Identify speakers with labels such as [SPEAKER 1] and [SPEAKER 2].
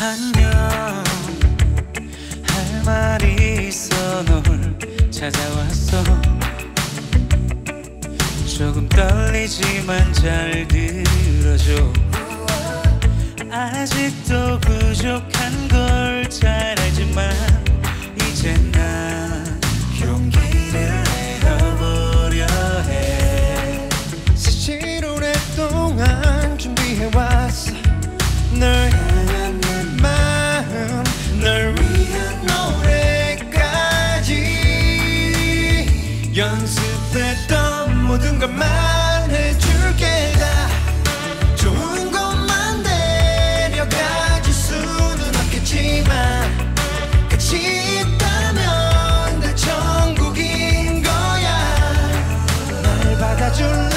[SPEAKER 1] 안녕, 할 말이 있어. 널 찾아왔어. 조금 떨리지만 잘 들어줘. 아직도 부족한 걸 잘 알지만 이제 난 용기를 내어보려 해.
[SPEAKER 2] 사실 오랫동안 준비해왔어. 널 향한 내 마음, 널 위한 노래까지. 연습했던 모든 걸 말해줄게. 다 좋은 것만 데려가줄 수는 없겠지만 같이 있다면 다 천국인 거야. 날 받아줄